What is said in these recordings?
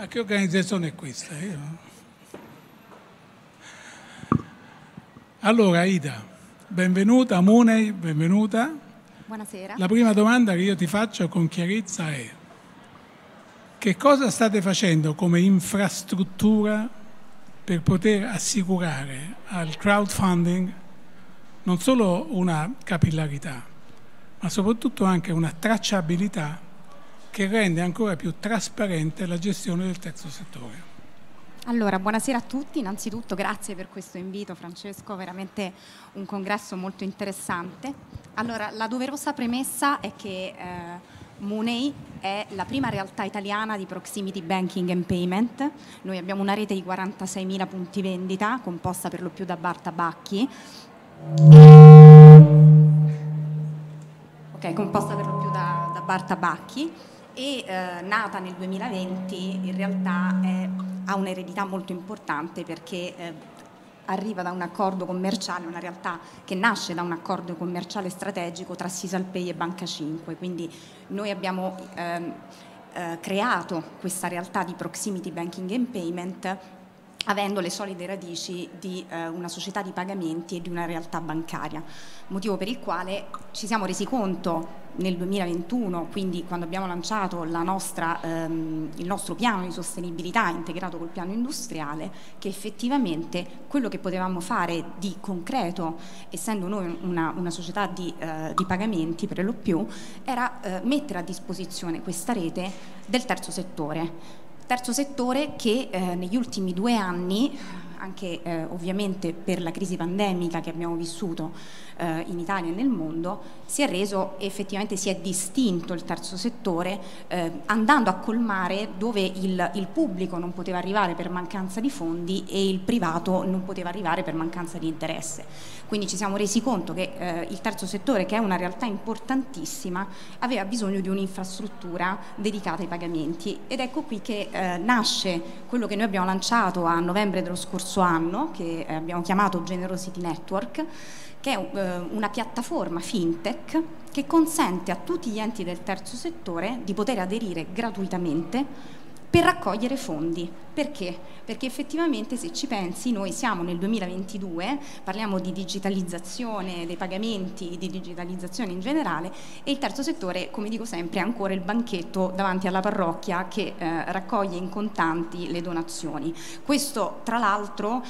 Ma che organizzazione è questa? Allora, Ida, benvenuta, Mooney, benvenuta. Buonasera. La prima domanda che io ti faccio con chiarezza è: che cosa state facendo come infrastruttura per poter assicurare al crowdfunding non solo una capillarità, ma soprattutto anche una tracciabilità che rende ancora più trasparente la gestione del terzo settore? Allora, buonasera a tutti. Innanzitutto grazie per questo invito, Francesco, veramente un congresso molto interessante. Allora, la doverosa premessa è che Mooney è la prima realtà italiana di proximity banking and payment. Noi abbiamo una rete di 46.000 punti vendita, composta per lo più da bar tabacchi. Composta per lo più da bar tabacchi. E nata nel 2020 in realtà ha un'eredità molto importante perché arriva da un accordo commerciale, una realtà che nasce da un accordo commerciale strategico tra Sisalpay e Banca 5, quindi noi abbiamo creato questa realtà di proximity banking and payment avendo le solide radici di una società di pagamenti e di una realtà bancaria, motivo per il quale ci siamo resi conto nel 2021, quindi quando abbiamo lanciato il nostro piano di sostenibilità integrato col piano industriale, che effettivamente quello che potevamo fare di concreto, essendo noi una società di pagamenti per lo più, era mettere a disposizione questa rete del terzo settore. Terzo settore che negli ultimi 2 anni, anche ovviamente per la crisi pandemica che abbiamo vissuto in Italia e nel mondo, si è reso, effettivamente si è distinto il terzo settore andando a colmare dove il pubblico non poteva arrivare per mancanza di fondi e il privato non poteva arrivare per mancanza di interesse. Quindi ci siamo resi conto che il terzo settore, che è una realtà importantissima, aveva bisogno di un'infrastruttura dedicata ai pagamenti, ed ecco qui che nasce quello che noi abbiamo lanciato a novembre dello scorso anno, che abbiamo chiamato Generosity Network, che è una piattaforma fintech che consente a tutti gli enti del terzo settore di poter aderire gratuitamente per raccogliere fondi. Perché? Perché effettivamente, se ci pensi, noi siamo nel 2022, parliamo di digitalizzazione dei pagamenti, di digitalizzazione in generale, e il terzo settore, come dico sempre, è ancora il banchetto davanti alla parrocchia che raccoglie in contanti le donazioni. Questo, tra l'altro,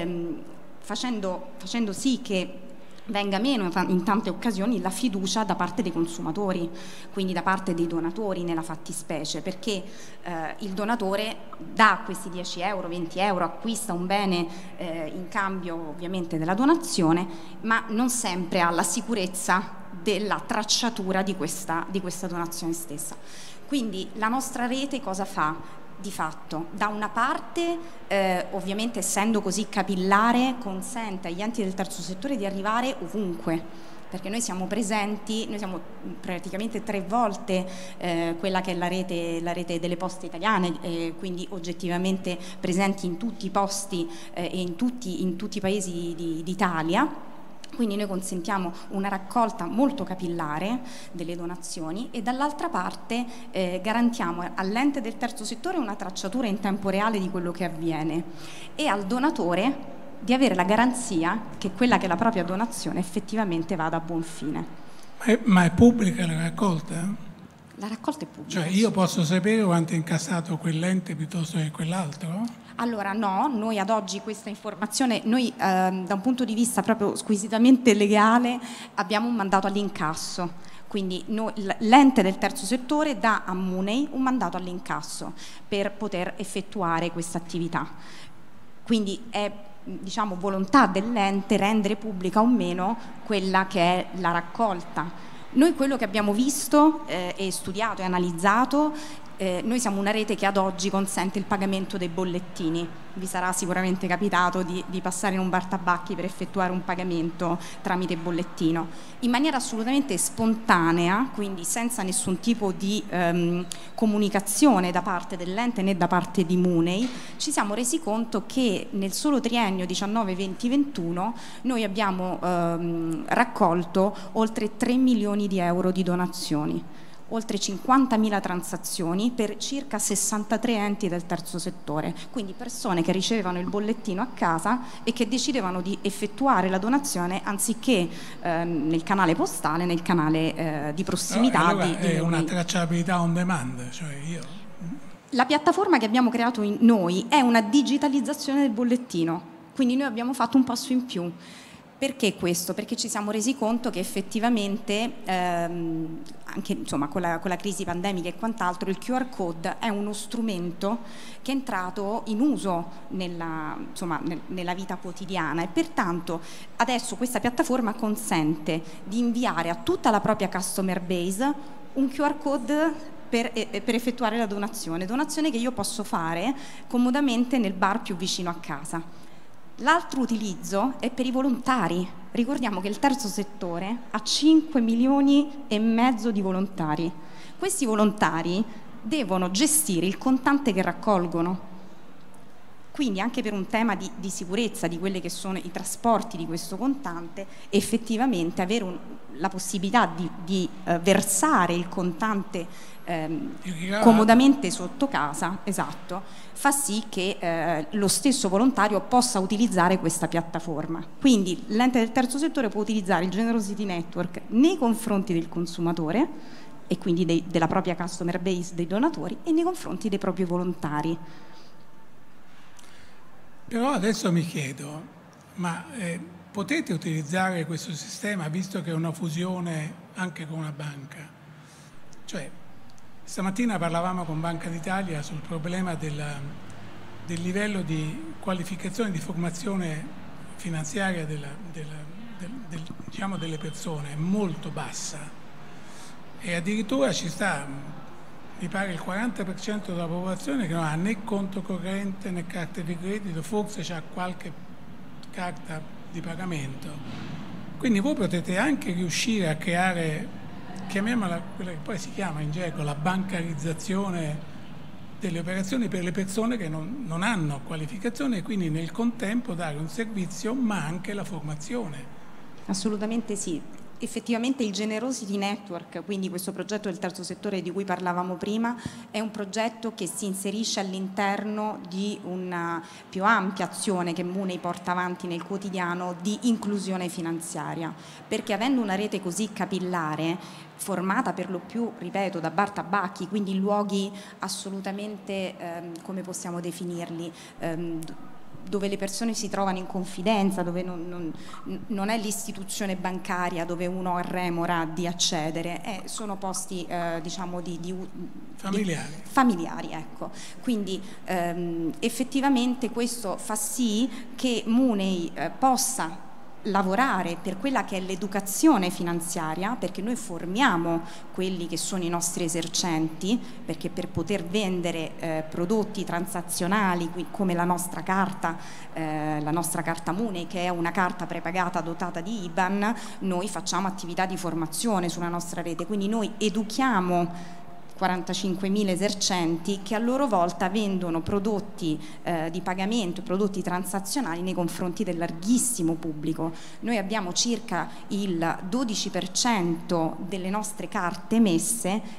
facendo sì che venga meno in tante occasioni la fiducia da parte dei consumatori, quindi da parte dei donatori nella fattispecie, perché il donatore dà questi 10 euro, 20 euro, acquista un bene in cambio ovviamente della donazione, ma non sempre ha la sicurezza della tracciatura di questa donazione stessa. Quindi la nostra rete cosa fa? Di fatto, da una parte, ovviamente essendo così capillare, consente agli enti del terzo settore di arrivare ovunque, perché noi siamo presenti, noi siamo praticamente 3 volte quella che è la rete delle poste italiane, quindi oggettivamente presenti in tutti i posti e in tutti i paesi d'Italia. Quindi noi consentiamo una raccolta molto capillare delle donazioni e dall'altra parte garantiamo all'ente del terzo settore una tracciatura in tempo reale di quello che avviene e al donatore di avere la garanzia che quella che è la propria donazione effettivamente vada a buon fine. Ma è pubblica la raccolta? La raccolta è pubblica. Cioè io posso sapere quanto è incassato quell'ente piuttosto che quell'altro? Allora no, noi ad oggi questa informazione, noi da un punto di vista proprio squisitamente legale abbiamo un mandato all'incasso, quindi l'ente del terzo settore dà a Mooney un mandato all'incasso per poter effettuare questa attività. Quindi è, diciamo, volontà dell'ente rendere pubblica o meno quella che è la raccolta. Noi quello che abbiamo visto e studiato e analizzato, noi siamo una rete che ad oggi consente il pagamento dei bollettini. Vi sarà sicuramente capitato di passare in un bar tabacchi per effettuare un pagamento tramite bollettino, in maniera assolutamente spontanea, quindi senza nessun tipo di comunicazione da parte dell'ente né da parte di Mooney. Ci siamo resi conto che nel solo triennio 19-20-21 noi abbiamo raccolto oltre 3 milioni di euro di donazioni. oltre 50.000 transazioni per circa 63 enti del terzo settore, quindi persone che ricevevano il bollettino a casa e che decidevano di effettuare la donazione anziché nel canale postale, nel canale di prossimità. Allora è una tracciabilità on demand, cioè La piattaforma che abbiamo creato noi è una digitalizzazione del bollettino, quindi noi abbiamo fatto un passo in più. Perché questo? Perché ci siamo resi conto che effettivamente, anche insomma, con la crisi pandemica e quant'altro, il QR code è uno strumento che è entrato in uso nella vita quotidiana e pertanto adesso questa piattaforma consente di inviare a tutta la propria customer base un QR code per effettuare la donazione che io posso fare comodamente nel bar più vicino a casa. L'altro utilizzo è per i volontari. Ricordiamo che il terzo settore ha 5,5 milioni di volontari. Questi volontari devono gestire il contante che raccolgono. Quindi anche per un tema di sicurezza di quelli che sono i trasporti di questo contante, effettivamente avere la possibilità di versare il contante comodamente sotto casa, esatto, fa sì che lo stesso volontario possa utilizzare questa piattaforma. Quindi l'ente del terzo settore può utilizzare il Generosity Network nei confronti del consumatore e quindi della propria customer base dei donatori e nei confronti dei propri volontari. Però adesso mi chiedo, ma potete utilizzare questo sistema visto che è una fusione anche con una banca? Cioè, stamattina parlavamo con Banca d'Italia sul problema del livello di qualificazione, di formazione finanziaria diciamo delle persone, è molto bassa e addirittura ci sta, mi pare, il 40% della popolazione che non ha né conto corrente né carte di credito, forse c'ha qualche carta di pagamento. Quindi voi potete anche riuscire a creare, chiamiamola quella che poi si chiama in gergo la bancarizzazione delle operazioni per le persone che non hanno qualificazione e quindi nel contempo dare un servizio ma anche la formazione. Assolutamente sì. Effettivamente il Generosity Network, quindi questo progetto del terzo settore di cui parlavamo prima, è un progetto che si inserisce all'interno di una più ampia azione che Mooney porta avanti nel quotidiano di inclusione finanziaria, perché avendo una rete così capillare, formata per lo più, ripeto, da bar tabacchi, quindi luoghi assolutamente, come possiamo definirli, dove le persone si trovano in confidenza, dove non è l'istituzione bancaria dove uno remora di accedere, sono posti diciamo familiari, ecco. Quindi effettivamente questo fa sì che Mooney possa lavorare per quella che è l'educazione finanziaria, perché noi formiamo quelli che sono i nostri esercenti, perché per poter vendere prodotti transazionali come la nostra carta Mooney, che è una carta prepagata dotata di IBAN, noi facciamo attività di formazione sulla nostra rete, quindi noi educhiamo 45.000 esercenti che a loro volta vendono prodotti di pagamento, prodotti transazionali nei confronti del larghissimo pubblico. Noi abbiamo circa il 12% delle nostre carte emesse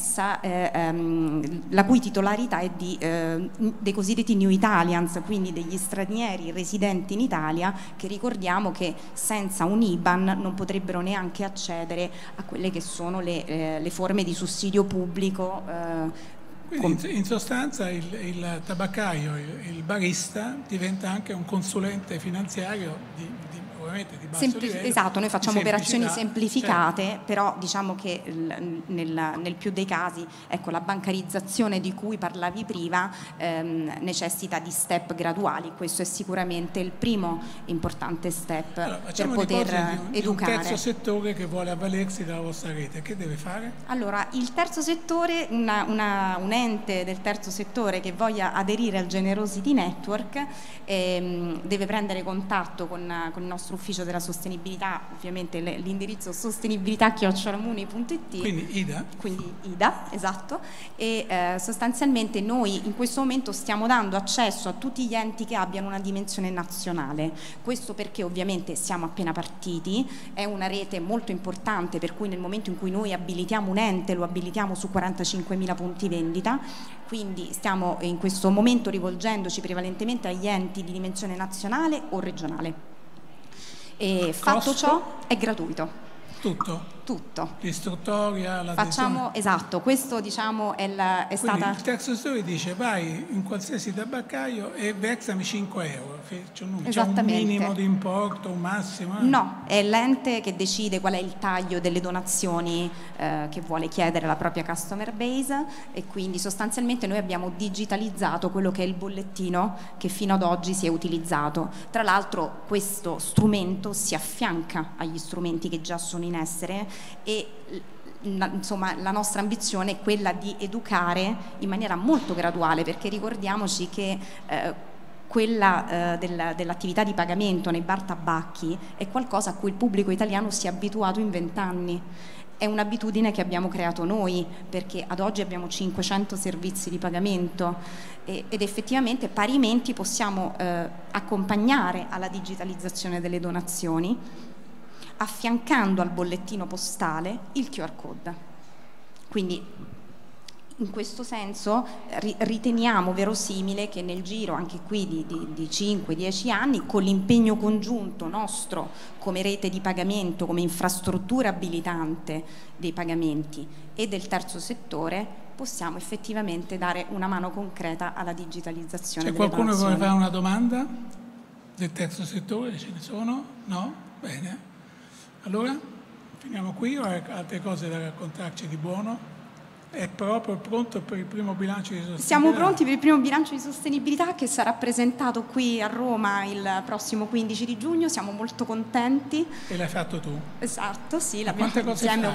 la cui titolarità è dei cosiddetti New Italians, quindi degli stranieri residenti in Italia che ricordiamo che senza un IBAN non potrebbero neanche accedere a quelle che sono le forme di sussidio pubblico. Quindi in sostanza il tabaccaio, il barista diventa anche un consulente finanziario ovviamente di basso livello. Esatto, noi facciamo operazioni semplificate, certo. Però diciamo che nel più dei casi, ecco, la bancarizzazione di cui parlavi prima necessita di step graduali. Questo è sicuramente il primo importante step per poter educare. Un terzo settore che vuole avvalersi della vostra rete, che deve fare? Allora, il terzo settore, un ente del terzo settore che voglia aderire al Generosity Network deve prendere contatto con il nostro ufficio della sostenibilità, ovviamente l'indirizzo sostenibilità@muni.it. Quindi IDA? Quindi IDA, esatto, e sostanzialmente noi in questo momento stiamo dando accesso a tutti gli enti che abbiano una dimensione nazionale. Questo perché ovviamente siamo appena partiti, è una rete molto importante, per cui nel momento in cui noi abilitiamo un ente lo abilitiamo su 45.000 punti vendita, quindi stiamo in questo momento rivolgendoci prevalentemente agli enti di dimensione nazionale o regionale. E fatto ciò è gratuito. Tutto? Tutto. L'istruttoria, la facciamo, esatto, questo diciamo è stata... Il terzo settore dice vai in qualsiasi tabaccaio e versami 5 euro, c'è un minimo di importo, un massimo? No, è l'ente che decide qual è il taglio delle donazioni che vuole chiedere alla propria customer base, e quindi sostanzialmente noi abbiamo digitalizzato quello che è il bollettino che fino ad oggi si è utilizzato. Tra l'altro questo strumento si affianca agli strumenti che già sono in essere, e insomma la nostra ambizione è quella di educare in maniera molto graduale, perché ricordiamoci che quella dell'attività di pagamento nei bar tabacchi è qualcosa a cui il pubblico italiano si è abituato in 20 anni. È un'abitudine che abbiamo creato noi, perché ad oggi abbiamo 500 servizi di pagamento ed effettivamente parimenti possiamo accompagnare alla digitalizzazione delle donazioni, affiancando al bollettino postale il QR code. Quindi in questo senso riteniamo verosimile che nel giro anche qui di 5-10 anni, con l'impegno congiunto nostro come rete di pagamento, come infrastruttura abilitante dei pagamenti e del terzo settore, possiamo effettivamente dare una mano concreta alla digitalizzazione. C'è qualcuno che vuole fare una domanda del terzo settore? Ce ne sono? No? Bene. Allora, finiamo qui o hai altre cose da raccontarci di buono? È proprio pronto per il primo bilancio di sostenibilità? Siamo pronti per il primo bilancio di sostenibilità che sarà presentato qui a Roma il prossimo 15 di giugno, siamo molto contenti. E l'hai fatto tu? Esatto, sì, l'abbiamo fatto insieme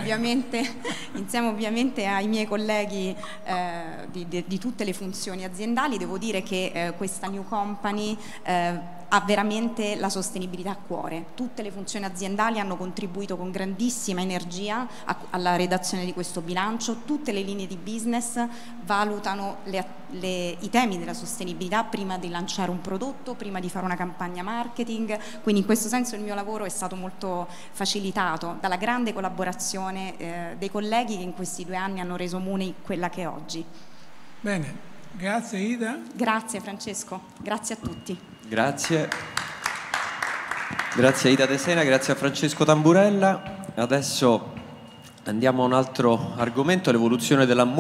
ovviamente ai miei colleghi di tutte le funzioni aziendali. Devo dire che questa new company ha veramente la sostenibilità a cuore. Tutte le funzioni aziendali hanno contribuito con grandissima energia alla redazione di questo bilancio, tutte le linee di business valutano i temi della sostenibilità prima di lanciare un prodotto, prima di fare una campagna marketing, quindi in questo senso il mio lavoro è stato molto facilitato dalla grande collaborazione dei colleghi che in questi 2 anni hanno reso Muni quella che è oggi. Bene, grazie Ida. Grazie Francesco, grazie a tutti. Grazie. Grazie a Ida De Sena, grazie a Francesco Tamburella. Adesso andiamo a un altro argomento, l'evoluzione della